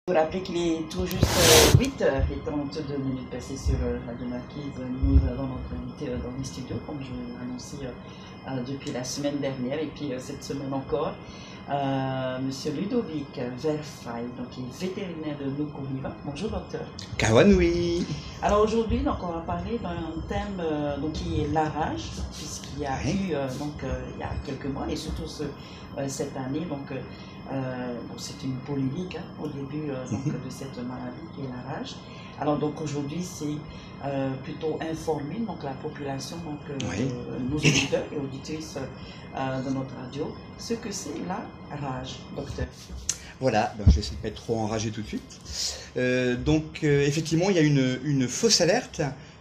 Vous rappelez qu'il est tout juste 8h et 32 minutes passées sur Radio Marquise. Nous avons notre invité dans les studios, comme je l'ai annoncé depuis la semaine dernière et puis cette semaine encore. Monsieur Ludovic Verfaille, donc il est vétérinaire de Nukuhiva. Bonjour docteur. Kawanui. Alors aujourd'hui, donc on va parler d'un thème donc qui est la rage, puisqu'il y a eu il y a quelques mois et surtout cette année c'est une polémique au début de cette maladie qui est la rage. Alors donc aujourd'hui c'est plutôt informer donc la population, nos auditeurs et auditrices de notre radio, ce que c'est la rage, docteur. Voilà, je vais essayer de ne pas être trop enragé tout de suite. Effectivement, il y a une fausse alerte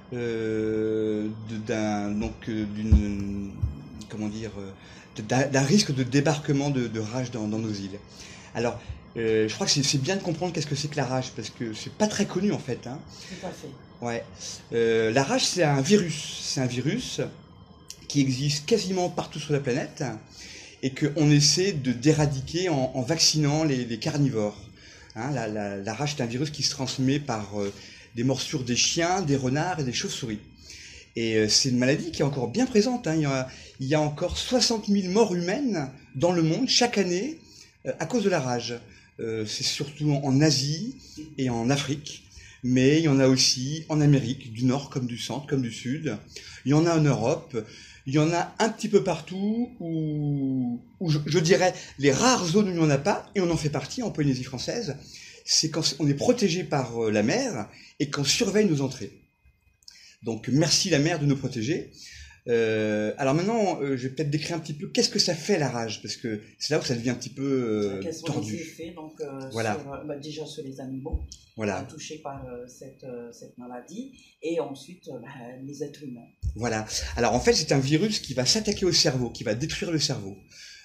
d'un risque de débarquement de rage dans nos îles. Alors, je crois que c'est bien de comprendre qu'est-ce que c'est que la rage, parce que c'est pas très connu en fait. Hein. Tout à fait. Ouais. La rage, c'est un virus. C'est un virus qui existe quasiment partout sur la planète et qu'on essaie d'éradiquer en vaccinant les carnivores. Hein, la rage, c'est un virus qui se transmet par des morsures des chiens, des renards et des chauves-souris. Et c'est une maladie qui est encore bien présente. Hein. Il y a encore 60 000 morts humaines dans le monde chaque année à cause de la rage. C'est surtout en Asie et en Afrique, mais il y en a aussi en Amérique, du Nord comme du Centre, comme du Sud. Il y en a en Europe. Il y en a un petit peu partout où je dirais les rares zones où il n'y en a pas, et on en fait partie en Polynésie française, c'est quand on est protégé par la mer et qu'on surveille nos entrées. Donc merci la mer de nous protéger. Alors maintenant, je vais peut-être décrire un petit peu qu'est-ce que ça fait la rage, parce que c'est là où ça devient un petit peu quels sont tordu. les effets voilà. Déjà sur les animaux touchés par cette maladie, et ensuite les êtres humains. Voilà. Alors en fait, c'est un virus qui va s'attaquer au cerveau, qui va détruire le cerveau,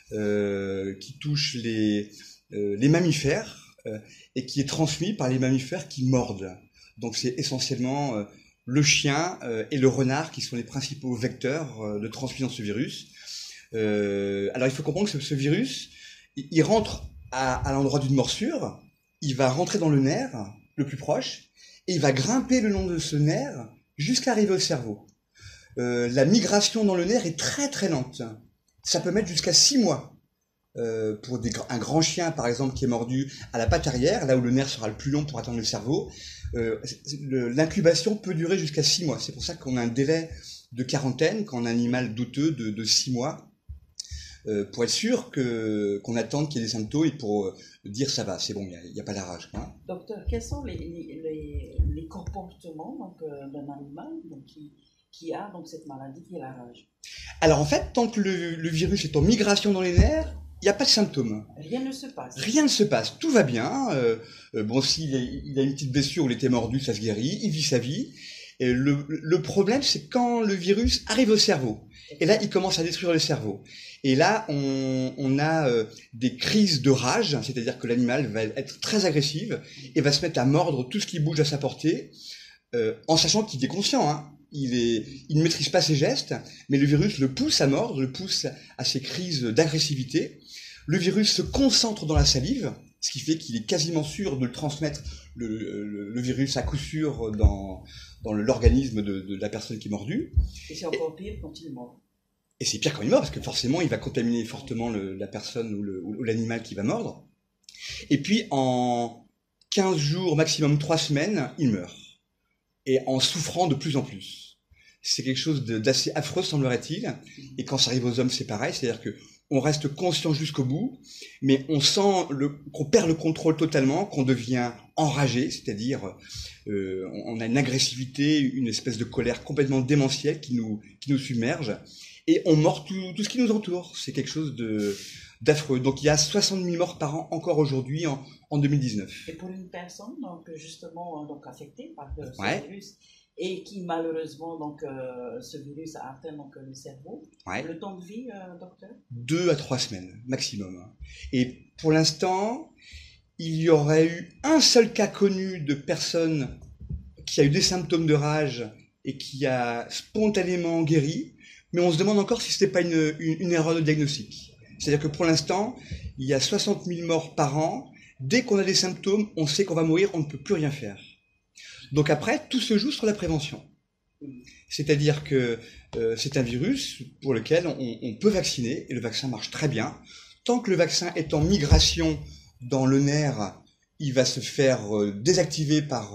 qui touche les mammifères et qui est transmis par les mammifères qui mordent. Donc c'est essentiellement le chien et le renard qui sont les principaux vecteurs de transmission de ce virus. Alors il faut comprendre que ce virus, il rentre à l'endroit d'une morsure, il va rentrer dans le nerf le plus proche et il va grimper le long de ce nerf jusqu'à arriver au cerveau. La migration dans le nerf est très très lente. Ça peut mettre jusqu'à 6 mois. Pour un grand chien par exemple qui est mordu à la patte arrière, là où le nerf sera le plus long pour atteindre le cerveau, l'incubation peut durer jusqu'à 6 mois. C'est pour ça qu'on a un délai de quarantaine quand on a un animal douteux de 6 mois, pour être sûr qu'on attende qu'il y ait des symptômes et pour dire ça va, c'est bon, il n'y a pas la rage. Hein. Docteur, quels sont les comportements d'un animal qui a cette maladie qui est la rage? Alors en fait, tant que le virus est en migration dans les nerfs, il n'y a pas de symptômes. Rien ne se passe. Rien ne se passe, tout va bien. S'il a une petite blessure où il était mordu, ça se guérit, il vit sa vie. Et le problème, c'est quand le virus arrive au cerveau. Et là, il commence à détruire le cerveau. Et là, on a des crises de rage, c'est-à-dire que l'animal va être très agressif et va se mettre à mordre tout ce qui bouge à sa portée, en sachant qu'il est conscient, hein. Il ne maîtrise pas ses gestes, mais le virus le pousse à mordre, le pousse à ces crises d'agressivité. Le virus se concentre dans la salive, ce qui fait qu'il est quasiment sûr de le transmettre, le virus à coup sûr dans l'organisme de la personne qui est mordue. Et c'est encore pire quand il mord. Et c'est pire quand il mord, parce que forcément, il va contaminer fortement la personne ou l'animal qui va mordre. Et puis, en 15 jours, maximum 3 semaines, il meurt. Et en souffrant de plus en plus. C'est quelque chose d'assez affreux, semblerait-il. Et quand ça arrive aux hommes, c'est pareil. C'est-à-dire que on reste conscient jusqu'au bout, mais on sent qu'on perd le contrôle totalement, qu'on devient enragé, c'est-à-dire on a une agressivité, une espèce de colère complètement démentielle qui nous submerge, et on mord tout ce qui nous entoure. C'est quelque chose d'affreux. Donc il y a 60 000 morts par an encore aujourd'hui en 2019. Et pour une personne justement affectée par ce virus, et qui malheureusement ce virus a atteint le cerveau, le temps de vie, docteur? 2 à 3 semaines maximum. Et pour l'instant, il y aurait eu un seul cas connu de personne qui a eu des symptômes de rage et qui a spontanément guéri, mais on se demande encore si ce n'était pas une erreur de diagnostic. C'est-à-dire que pour l'instant, il y a 60 000 morts par an, Dès qu'on a des symptômes, on sait qu'on va mourir, on ne peut plus rien faire. Donc après, tout se joue sur la prévention. C'est-à-dire que c'est un virus pour lequel on peut vacciner, et le vaccin marche très bien. Tant que le vaccin est en migration dans le nerf, il va se faire désactiver par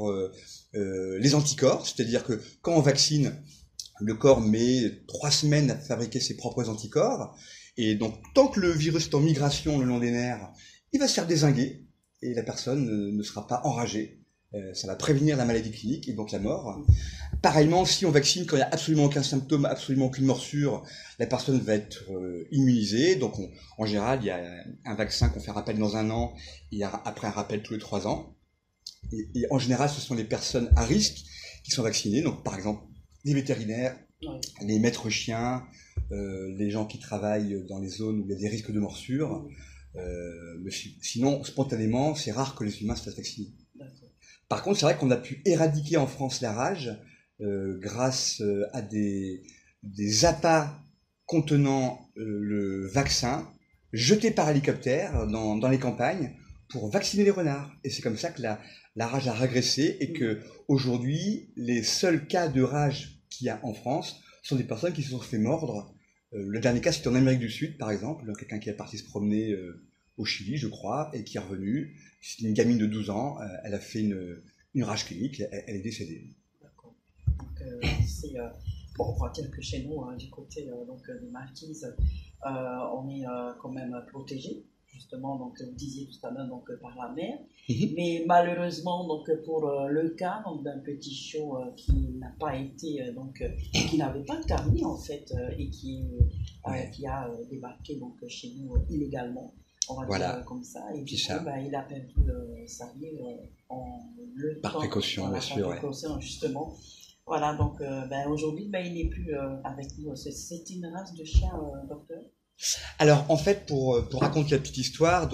les anticorps, c'est-à-dire que quand on vaccine, le corps met 3 semaines à fabriquer ses propres anticorps, et donc tant que le virus est en migration le long des nerfs, il va se faire dézinguer, et la personne ne sera pas enragée. Ça va prévenir la maladie clinique et donc la mort. Pareillement, si on vaccine quand il n'y a absolument aucun symptôme, absolument aucune morsure, la personne va être immunisée. Donc en général, il y a un vaccin qu'on fait rappel dans 1 an, et après un rappel tous les 3 ans. Et en général, ce sont les personnes à risque qui sont vaccinées. Donc par exemple, les vétérinaires, les maîtres chiens, les gens qui travaillent dans les zones où il y a des risques de morsure. Mais sinon, spontanément, c'est rare que les humains se fassent vacciner. Par contre, c'est vrai qu'on a pu éradiquer en France la rage grâce à des appâts contenant le vaccin jetés par hélicoptère dans les campagnes pour vacciner les renards. Et c'est comme ça que la rage a régressé et que aujourd'hui, les seuls cas de rage qu'il y a en France sont des personnes qui se sont fait mordre. Le dernier cas, c'était en Amérique du Sud, par exemple, quelqu'un qui est parti se promener au Chili, je crois, et qui est revenu. C'est une gamine de 12 ans, elle a fait une rage clinique, elle est décédée. D'accord. Donc, bon, on voit que chez nous, du côté des Marquises, on est quand même protégé, justement, donc vous disiez tout à l'heure, par la mer. Mais malheureusement, pour le cas d'un petit chiot qui n'a pas été, qui n'avait pas de carnet en fait, et qui a débarqué chez nous illégalement. On va dire comme ça, et puis il a perdu sa vie par précaution, bien sûr. Par précaution, justement. Voilà, donc aujourd'hui, il n'est plus avec nous. C'est une race de chien, docteur? Alors, en fait, pour raconter la petite histoire,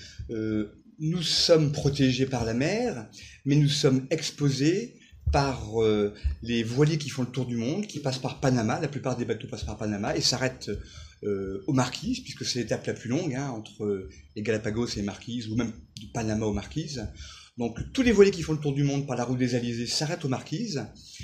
nous sommes protégés par la mer, mais nous sommes exposés par les voiliers qui font le tour du monde, qui passent par Panama. La plupart des bateaux passent par Panama et s'arrêtent aux Marquises, puisque c'est l'étape la plus longue, entre les Galapagos et les Marquises, ou même de Panama aux Marquises. Donc tous les voiliers qui font le tour du monde par la route des Alizés s'arrêtent aux Marquises.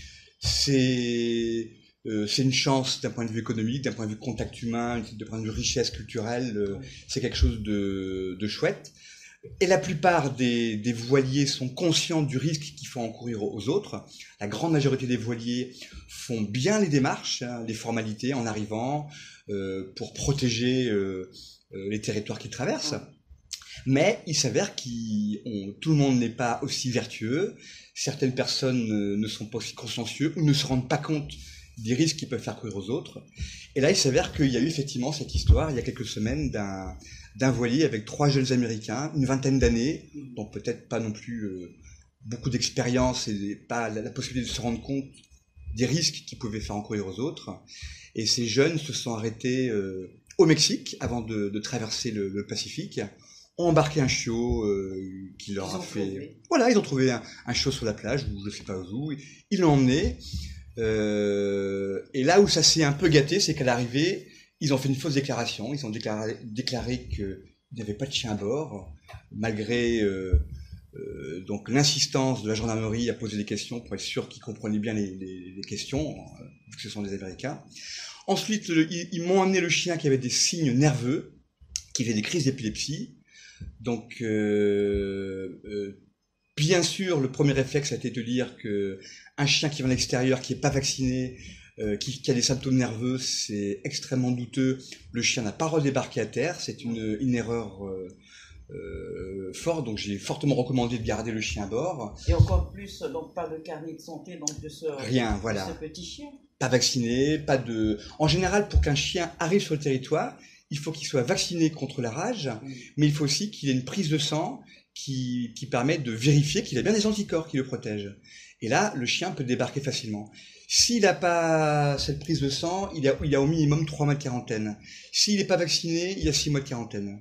C'est une chance d'un point de vue économique, d'un point de vue contact humain, d'un point de vue richesse culturelle, c'est quelque chose de chouette. Et la plupart des voiliers sont conscients du risque qu'il faut encourir aux autres. La grande majorité des voiliers font bien les démarches, les formalités en arrivant pour protéger les territoires qu'ils traversent. Mais il s'avère que tout le monde n'est pas aussi vertueux. Certaines personnes ne sont pas aussi consciencieux ou ne se rendent pas compte des risques qu'ils peuvent faire courir aux autres. Et là, il s'avère qu'il y a eu effectivement cette histoire, il y a quelques semaines, d'un voilier avec 3 jeunes Américains, une vingtaine d'années, donc peut-être pas non plus beaucoup d'expérience et pas la possibilité de se rendre compte des risques qu'ils pouvaient faire encourir aux autres. Et ces jeunes se sont arrêtés au Mexique avant de traverser le Pacifique, ont embarqué un chiot qui leur a fait... Voilà, ils ont trouvé un chiot sur la plage, ou je sais pas où, ils l'ont emmené. Et là où ça s'est un peu gâté, c'est qu'à l'arrivée, ils ont fait une fausse déclaration. Ils ont déclaré qu'il n'y avait pas de chien à bord, malgré donc l'insistance de la gendarmerie à poser des questions pour être sûr qu'ils comprenaient bien les questions, vu que ce sont des Américains. Ensuite, ils m'ont amené le chien qui avait des signes nerveux, qui faisait des crises d'épilepsie. Donc, bien sûr, le premier réflexe a été de dire que un chien qui vient de l'extérieur, qui n'est pas vacciné, qui a des symptômes nerveux, c'est extrêmement douteux. Le chien n'a pas redébarqué à terre, c'est une erreur forte, donc j'ai fortement recommandé de garder le chien à bord. Et encore plus, donc pas de carnet de santé de ce petit chien. Pas vacciné, pas de... En général, pour qu'un chien arrive sur le territoire, il faut qu'il soit vacciné contre la rage, mais il faut aussi qu'il ait une prise de sang qui permet de vérifier qu'il a bien des anticorps qui le protègent. Et là, le chien peut débarquer facilement. S'il n'a pas cette prise de sang, il a au minimum 3 mois de quarantaine. S'il n'est pas vacciné, il a 6 mois de quarantaine.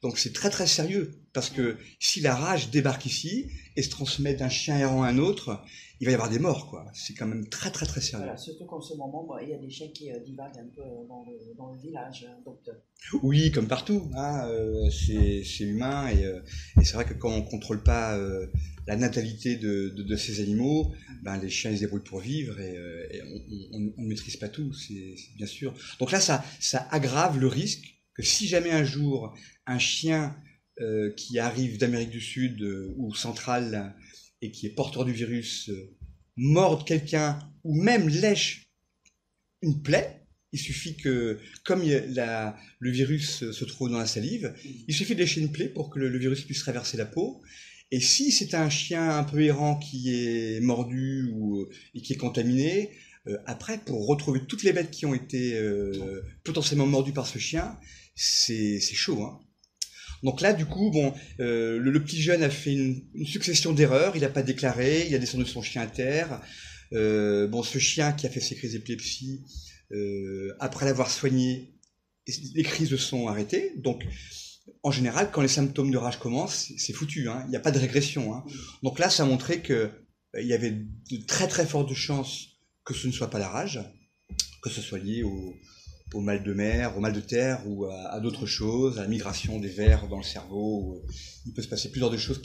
Donc c'est très très sérieux, parce que si la rage débarque ici et se transmet d'un chien errant à un autre, il va y avoir des morts, quoi. C'est quand même très très très sérieux. Voilà, surtout qu'en ce moment, il y a des chiens qui divaguent un peu dans le village, docteur. Oui, comme partout, hein, c'est humain, et c'est vrai que quand on contrôle pas la natalité de ces animaux, ben les chiens ils se débrouillent pour vivre, et on ne maîtrise pas tout, c'est bien sûr. Donc là, ça aggrave le risque que si jamais un jour un chien qui arrive d'Amérique du Sud ou centrale et qui est porteur du virus morde quelqu'un ou même lèche une plaie, il suffit que, comme le virus se trouve dans la salive, il suffit de lécher une plaie pour que le virus puisse traverser la peau. Et si c'est un chien un peu errant qui est mordu et qui est contaminé, après, pour retrouver toutes les bêtes qui ont été potentiellement mordues par ce chien, c'est chaud, hein. Donc là, du coup, bon, le petit jeune a fait une succession d'erreurs. Il n'a pas déclaré, il a descendu son chien à terre. Bon, ce chien qui a fait ses crises d'épilepsie, après l'avoir soigné, les crises se sont arrêtées. Donc, en général, quand les symptômes de rage commencent, c'est foutu, hein. Il n'y a pas de régression, hein. Donc là, ça a montré que il y avait de très très fortes chances que ce ne soit pas la rage, que ce soit lié au mal de mer, au mal de terre ou à d'autres choses, à la migration des vers dans le cerveau. Il peut se passer plusieurs de choses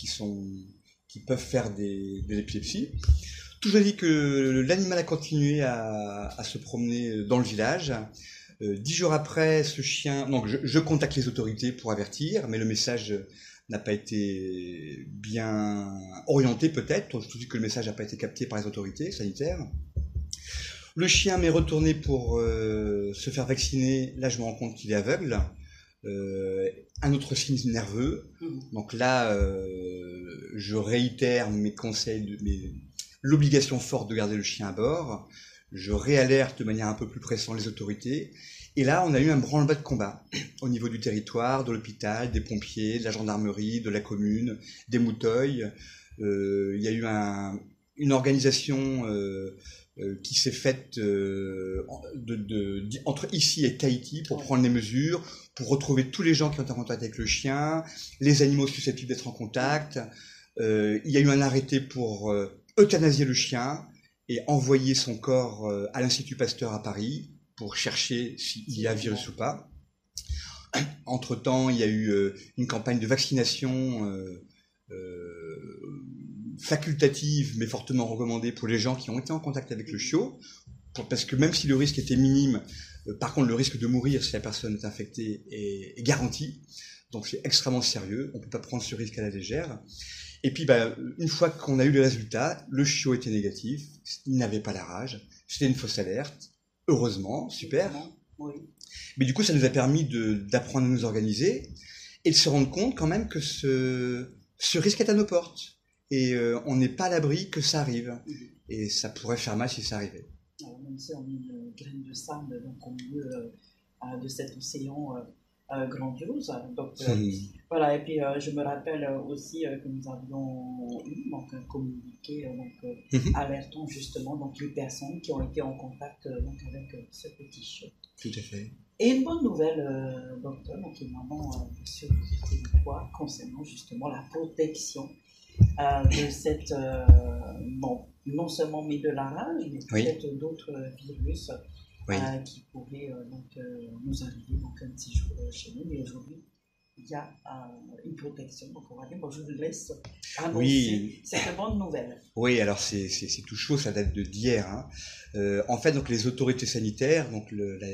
qui peuvent faire des épilepsies. Toujours dit que l'animal a continué à se promener dans le village. 10 jours après, ce chien... Donc je contacte les autorités pour avertir, mais le message n'a pas été bien orienté peut-être. Je te dis que le message n'a pas été capté par les autorités sanitaires. Le chien m'est retourné pour se faire vacciner. Là, je me rends compte qu'il est aveugle. Un autre signe nerveux. Donc là, je réitère mes conseils, l'obligation forte de garder le chien à bord. Je réalerte de manière un peu plus pressante les autorités. Et là, on a eu un branle-bas de combat au niveau du territoire, de l'hôpital, des pompiers, de la gendarmerie, de la commune, des mouteuils. Il y a eu une organisation qui s'est faite entre ici et Tahiti pour prendre les mesures, pour retrouver tous les gens qui ont été en contact avec le chien, les animaux susceptibles d'être en contact. Il y a eu un arrêté pour euthanasier le chien et envoyer son corps à l'Institut Pasteur à Paris pour chercher s'il y a virus ou pas. Entre-temps, il y a eu une campagne de vaccination facultative mais fortement recommandée pour les gens qui ont été en contact avec le chiot, parce que même si le risque était minime, par contre le risque de mourir si la personne est infectée est garanti, donc c'est extrêmement sérieux, on ne peut pas prendre ce risque à la légère. Et puis une fois qu'on a eu les résultats, le chiot était négatif, il n'avait pas la rage, c'était une fausse alerte, heureusement, super. Oui. Mais du coup ça nous a permis d'apprendre à nous organiser et de se rendre compte quand même que ce risque est à nos portes. Et on n'est pas à l'abri que ça arrive. Et ça pourrait faire mal si ça arrivait. Alors, même si on met une graine de sable donc, au milieu de cet océan grandiose. Donc, voilà, et puis je me rappelle aussi que nous avions eu donc, un communiqué alertant justement donc, les personnes qui ont été en contact donc, avec ce petit chiot. Tout à fait. Et une bonne nouvelle, docteur, donc évidemment sur le territoire concernant justement la protection de cette, non seulement mais de la rage, mais peut-être d'autres virus qui pourraient nous arriver donc, un petit jour chez nous. Mais aujourd'hui, il y a une protection. Donc on va dire, je vous laisse annoncer cette bonne nouvelle. Oui, alors c'est tout chaud, ça date d'hier. Hein. En fait, donc les autorités sanitaires, donc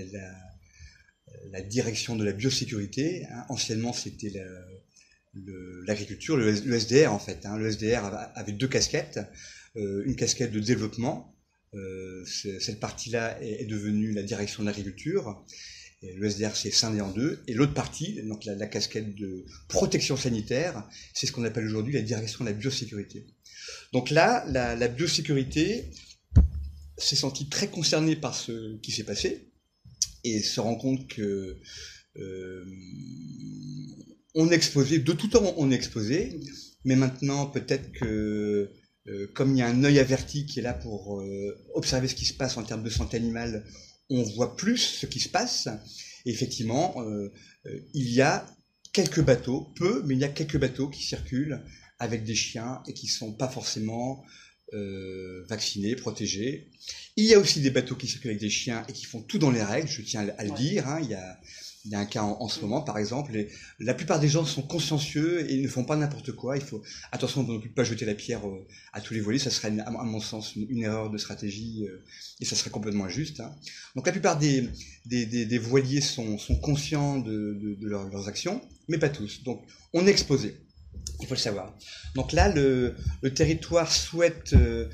la direction de la biosécurité, hein, anciennement c'était l'agriculture, le SDR en fait. Hein. Le SDR avait deux casquettes, une casquette de développement, cette partie-là est devenue la direction de l'agriculture, le SDR s'est scindé en deux, et l'autre partie, donc la casquette de protection sanitaire, c'est ce qu'on appelle aujourd'hui la direction de la biosécurité. Donc là, la biosécurité s'est sentie très concernée par ce qui s'est passé, et se rend compte que on est exposé, de tout temps on est exposé, mais maintenant peut-être que comme il y a un œil averti qui est là pour observer ce qui se passe en termes de santé animale, on voit plus ce qui se passe. Et effectivement, il y a quelques bateaux, peu, mais il y a quelques bateaux qui circulent avec des chiens et qui ne sont pas forcément vaccinés, protégés. Il y a aussi des bateaux qui circulent avec des chiens et qui font tout dans les règles, je tiens à le dire. Hein. Il y a un cas en ce moment, par exemple. La plupart des gens sont consciencieux et ne font pas n'importe quoi. Il faut attention de ne pas jeter la pierre à tous les volets. Ça serait, à mon sens, une erreur de stratégie et ça serait complètement injuste. Hein. Donc la plupart des voiliers sont conscients de leurs actions, mais pas tous. Donc on est exposé. Il faut le savoir. Donc là, le territoire souhaite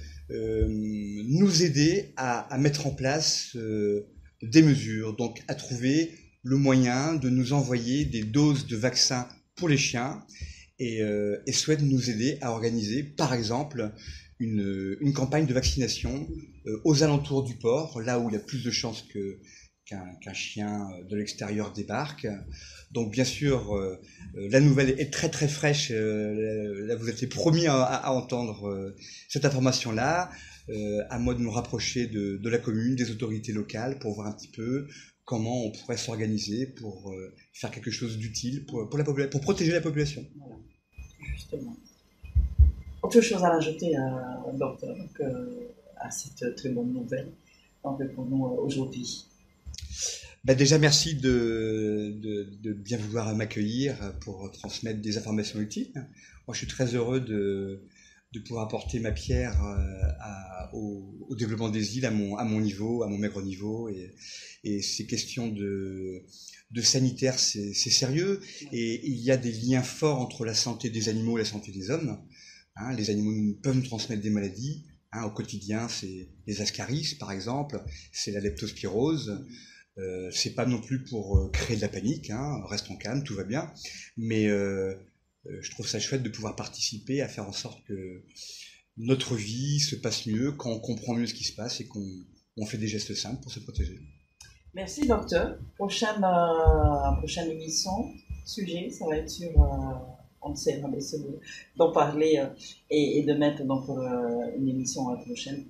nous aider à mettre en place des mesures, donc à trouver le moyen de nous envoyer des doses de vaccins pour les chiens et souhaite nous aider à organiser, par exemple, une campagne de vaccination aux alentours du port, là où il y a plus de chances qu'un chien de l'extérieur débarque. Donc bien sûr, la nouvelle est très très fraîche. Là, vous êtes les premiers à entendre cette information-là. À moi de me rapprocher de la commune, des autorités locales, pour voir un petit peu comment on pourrait s'organiser pour faire quelque chose d'utile pour protéger la population. Voilà, justement. Autre chose à rajouter, docteur, à cette très bonne nouvelle pour nous aujourd'hui? Déjà, merci de bien vouloir m'accueillir pour transmettre des informations utiles. Moi, je suis très heureux de pouvoir apporter ma pierre au développement des îles à mon niveau, à mon maigre niveau. Et ces questions de sanitaire, c'est sérieux. Et il y a des liens forts entre la santé des animaux et la santé des hommes. Hein, les animaux peuvent nous transmettre des maladies. Hein, au quotidien, c'est les ascaris, par exemple. C'est la leptospirose. C'est pas non plus pour créer de la panique, hein, restons calmes, tout va bien, mais je trouve ça chouette de pouvoir participer à faire en sorte que notre vie se passe mieux quand on comprend mieux ce qui se passe et qu'on fait des gestes simples pour se protéger. Merci docteur. Prochaine émission, sujet, ça va être sur, on sait, d'en parler et de mettre donc une émission prochaine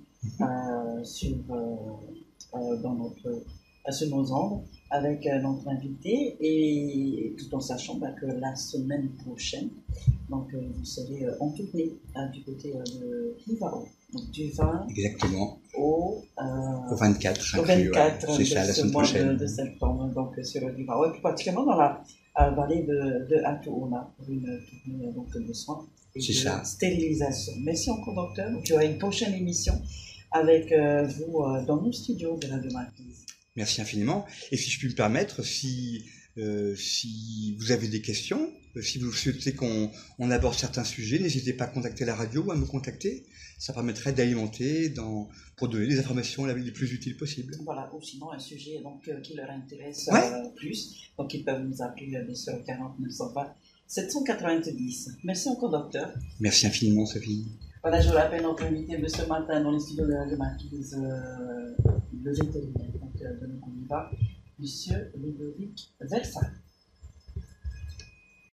sur nos ondes avec notre invité et tout en sachant que la semaine prochaine, donc vous serez en tournée du côté de Livao. Donc du 20 exactement au 24, au 24 c'est ça, la semaine prochaine de septembre, donc sur Livao, et plus particulièrement dans la vallée de Atuona pour une tournée donc, de soins et de stérilisation. Merci encore docteur. Donc, il y aura une prochaine émission avec vous dans nos studios de Radio Marquise. Merci infiniment. Et si je puis me permettre, si vous avez des questions, si vous souhaitez qu'on aborde certains sujets, n'hésitez pas à contacter la radio ou à me contacter. Ça permettrait d'alimenter pour donner les informations les plus utiles possibles. Voilà, ou sinon un sujet donc, qui leur intéresse plus. Donc ils peuvent nous appeler bien sûr 40 920 790. Merci encore docteur. Merci infiniment Sophie. Voilà, je rappelle notre invité de ce matin dans les studios de Radio Marquise, le vétérinaire de Nocondiva, M. Ludovic Versa.